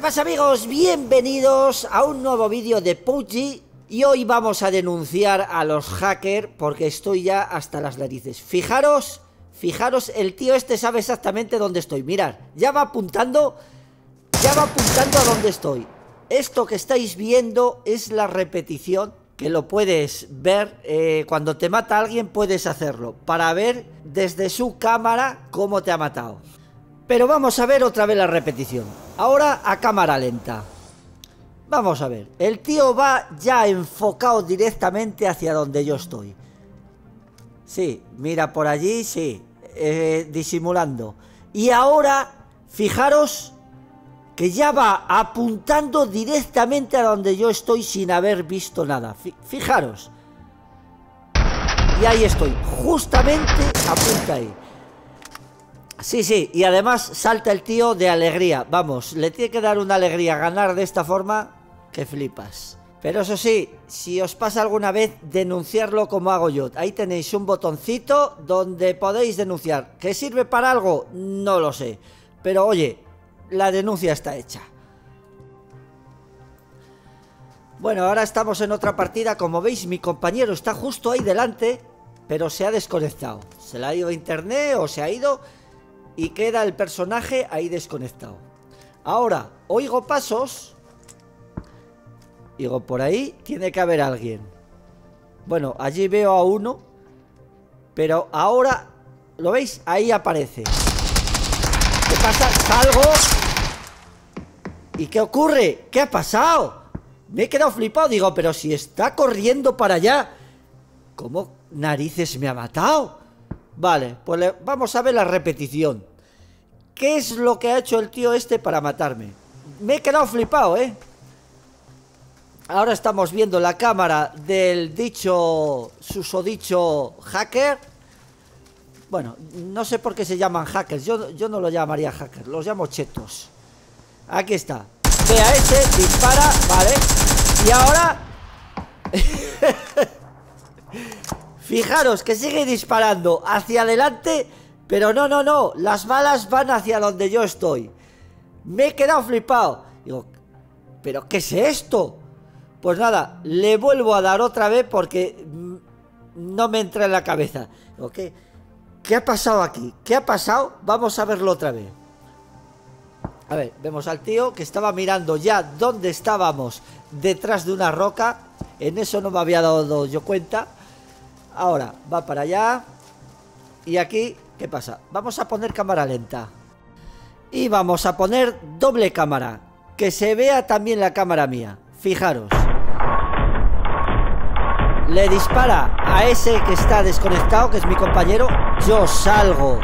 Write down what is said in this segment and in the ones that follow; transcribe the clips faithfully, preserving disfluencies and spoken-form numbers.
pasa, amigos? Bienvenidos a un nuevo vídeo de P U B G. Y hoy vamos a denunciar a los hackers porque estoy ya hasta las narices. Fijaros, fijaros, el tío este sabe exactamente dónde estoy. Mirad, ya va apuntando, ya va apuntando a dónde estoy. Esto que estáis viendo es la repetición, que lo puedes ver eh, cuando te mata alguien, puedes hacerlo para ver desde su cámara cómo te ha matado. Pero vamos a ver otra vez la repetición. Ahora a cámara lenta. Vamos a ver. El tío va ya enfocado directamente hacia donde yo estoy. Sí, mira por allí, sí. Eh, disimulando. Y ahora, fijaros que ya va apuntando directamente a donde yo estoy sin haber visto nada. Fijaros. Y ahí estoy. Justamente apunta ahí. Sí, sí, y además salta el tío de alegría. Vamos, le tiene que dar una alegría ganar de esta forma que flipas. Pero eso sí, si os pasa alguna vez, denunciarlo como hago yo. Ahí tenéis un botoncito donde podéis denunciar. ¿Qué sirve para algo? No lo sé. Pero oye, la denuncia está hecha. Bueno, ahora estamos en otra partida. Como veis, mi compañero está justo ahí delante, pero se ha desconectado. Se le ha ido a internet o se ha ido... y queda el personaje ahí desconectado. Ahora, oigo pasos. Digo, por ahí tiene que haber alguien. Bueno, allí veo a uno. Pero ahora, ¿lo veis? Ahí aparece. ¿Qué pasa? Salgo. ¿Y qué ocurre? ¿Qué ha pasado? Me he quedado flipado. Digo, pero si está corriendo para allá, ¿cómo narices me ha matado? Vale, pues le, vamos a ver la repetición. ¿Qué es lo que ha hecho el tío este para matarme? Me he quedado flipado, ¿eh? Ahora estamos viendo la cámara del dicho, susodicho hacker. Bueno, no sé por qué se llaman hackers. Yo, yo no lo llamaría hackers, los llamo chetos. Aquí está. Ve a ese, dispara, vale. Y ahora... Fijaros que sigue disparando hacia adelante, pero no, no, no, las balas van hacia donde yo estoy. Me he quedado flipado. Digo, ¿pero qué es esto? Pues nada, le vuelvo a dar otra vez porque no me entra en la cabeza. Digo, ¿qué, ¿qué ha pasado aquí? ¿Qué ha pasado? Vamos a verlo otra vez. A ver, vemos al tío que estaba mirando ya dónde estábamos, detrás de una roca. En eso no me había dado yo cuenta. Ahora, va para allá. Y aquí, ¿qué pasa? Vamos a poner cámara lenta. Y vamos a poner doble cámara. Que se vea también la cámara mía. Fijaros. Le dispara a ese que está desconectado, que es mi compañero. Yo salgo.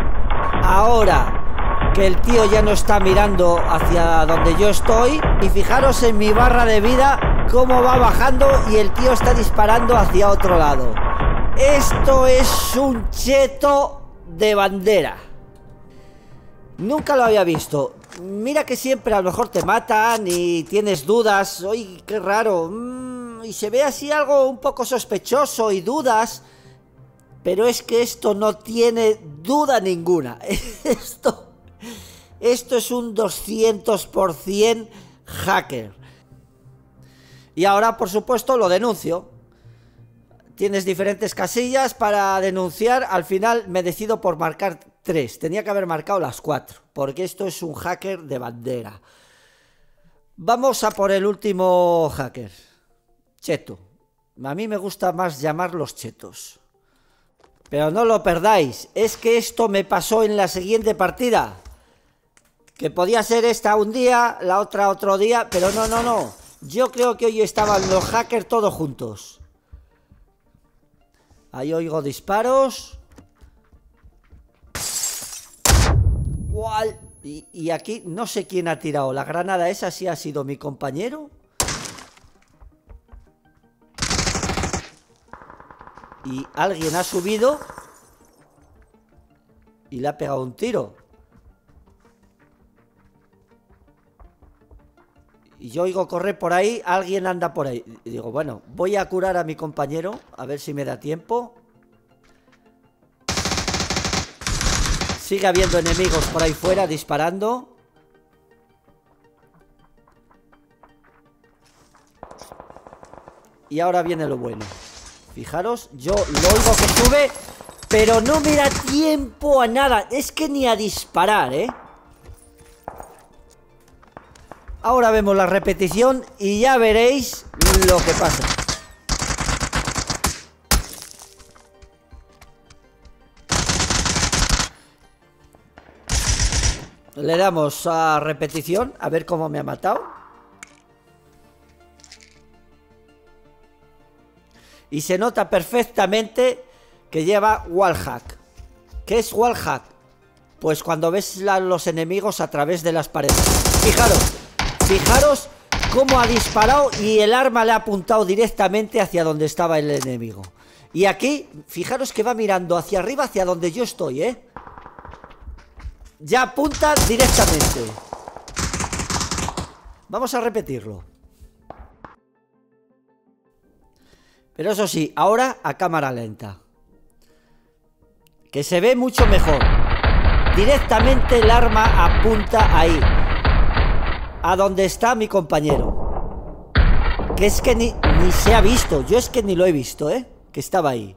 Ahora que el tío ya no está mirando hacia donde yo estoy. Y fijaros en mi barra de vida, cómo va bajando y el tío está disparando hacia otro lado. Esto es un cheto de bandera. Nunca lo había visto. Mira que siempre a lo mejor te matan y tienes dudas. Uy, qué raro. Mm, y se ve así algo un poco sospechoso y dudas. Pero es que esto no tiene duda ninguna. Esto, esto es un doscientos por cien hacker. Y ahora, por supuesto, lo denuncio. Tienes diferentes casillas para denunciar. Al final me decido por marcar tres. Tenía que haber marcado las cuatro, porque esto es un hacker de bandera. Vamos a por el último hacker. Cheto. A mí me gusta más llamarlos chetos. Pero no lo perdáis. Es que esto me pasó en la siguiente partida. Que podía ser esta un día, la otra otro día. Pero no, no, no. Yo creo que hoy estaban los hackers todos juntos. Ahí oigo disparos. Y, y aquí no sé quién ha tirado la granada esa, si ha sido mi compañero. Y alguien ha subido y le ha pegado un tiro. Y yo oigo correr por ahí, alguien anda por ahí. Y digo, bueno, voy a curar a mi compañero, a ver si me da tiempo. Sigue habiendo enemigos por ahí fuera disparando. Y ahora viene lo bueno. Fijaros, yo lo oigo que sube, pero no me da tiempo a nada. Es que ni a disparar, ¿eh? Ahora vemos la repetición y ya veréis lo que pasa. Le damos a repetición, a ver cómo me ha matado. Y se nota perfectamente que lleva wallhack. ¿Qué es wallhack? Pues cuando ves a los enemigos a través de las paredes. Fijaros, fijaros cómo ha disparado y el arma le ha apuntado directamente hacia donde estaba el enemigo. Y aquí, fijaros que va mirando hacia arriba, hacia donde yo estoy, ¿eh? Ya apunta directamente. Vamos a repetirlo. Pero eso sí, ahora a cámara lenta. Que se ve mucho mejor. Directamente el arma apunta ahí. A donde está mi compañero. Que es que ni, ni se ha visto. Yo es que ni lo he visto, ¿eh? Que estaba ahí.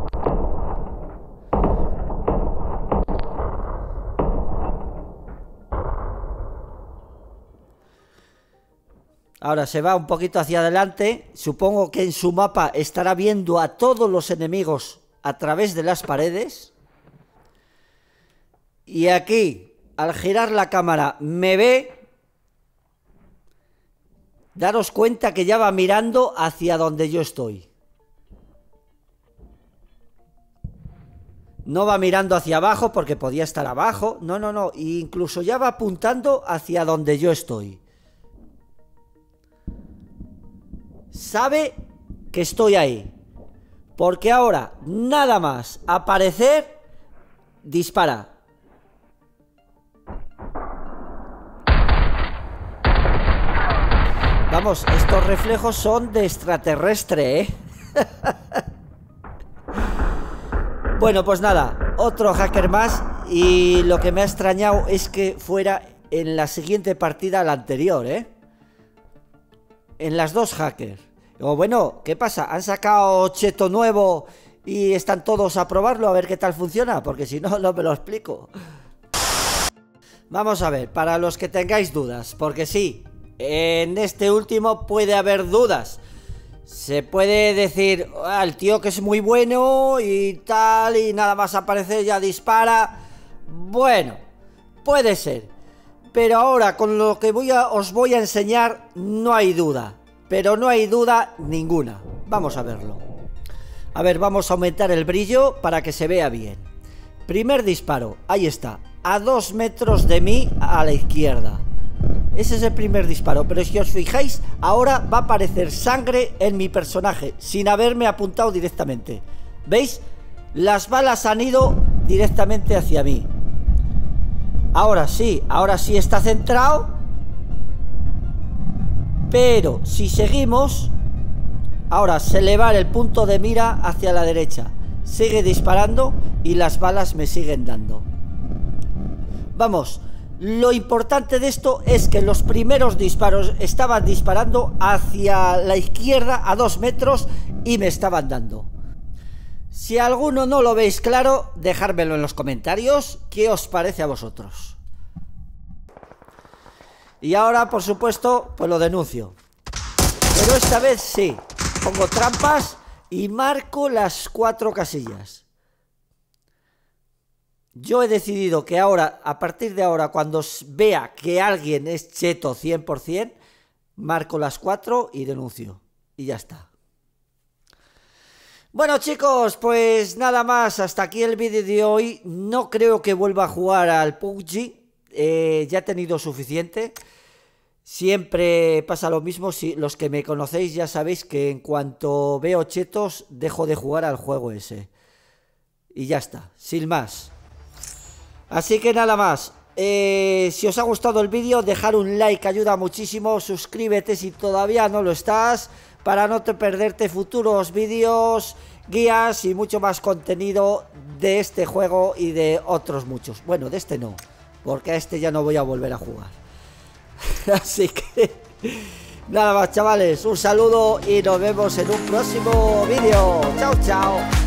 Ahora se va un poquito hacia adelante. Supongo que en su mapa estará viendo a todos los enemigos a través de las paredes. Y aquí, al girar la cámara, me ve. Daros cuenta que ya va mirando hacia donde yo estoy. No va mirando hacia abajo porque podía estar abajo. No, no, no. E incluso ya va apuntando hacia donde yo estoy. Sabe que estoy ahí. Porque ahora, nada más aparecer, dispara. Vamos, estos reflejos son de extraterrestre, ¿eh? Bueno, pues nada, otro hacker más. Y lo que me ha extrañado es que fuera en la siguiente partida a la anterior, ¿eh? En las dos hackers. O bueno, ¿qué pasa? ¿Han sacado cheto nuevo y están todos a probarlo a ver qué tal funciona? Porque si no, no me lo explico. Vamos a ver, para los que tengáis dudas, porque sí, en este último puede haber dudas. Se puede decir, ah, el tío que es muy bueno y tal, y nada más aparece ya dispara. Bueno, puede ser. Pero ahora con lo que voy a, os voy a enseñar no hay duda. Pero no hay duda ninguna. Vamos a verlo. A ver, vamos a aumentar el brillo para que se vea bien. Primer disparo, ahí está. A dos metros de mí a la izquierda. Ese es el primer disparo. Pero si os fijáis, ahora va a aparecer sangre en mi personaje sin haberme apuntado directamente. ¿Veis? Las balas han ido directamente hacia mí. Ahora sí, ahora sí está centrado. Pero si seguimos, ahora se le va el punto de mira hacia la derecha. Sigue disparando y las balas me siguen dando. Vamos, lo importante de esto es que los primeros disparos estaban disparando hacia la izquierda a dos metros y me estaban dando. Si alguno no lo veis claro, dejármelo en los comentarios. ¿Qué os parece a vosotros? Y ahora, por supuesto, pues lo denuncio. Pero esta vez sí. Pongo trampas y marco las cuatro casillas. Yo he decidido que ahora, a partir de ahora, cuando vea que alguien es cheto cien por cien, marco las cuatro y denuncio. Y ya está. Bueno, chicos, pues nada más. Hasta aquí el vídeo de hoy. No creo que vuelva a jugar al P U B G. Eh, ya he tenido suficiente. Siempre pasa lo mismo. Si los que me conocéis ya sabéis que en cuanto veo chetos dejo de jugar al juego ese. Y ya está, sin más. Así que nada más. eh, Si os ha gustado el vídeo, dejar un like ayuda muchísimo. Suscríbete si todavía no lo estás, para no te perderte futuros vídeos, guías y mucho más contenido de este juego y de otros muchos. Bueno, de este no, porque a este ya no voy a volver a jugar. Así que Nada más, chavales, un saludo y nos vemos en un próximo vídeo. Chao, chao.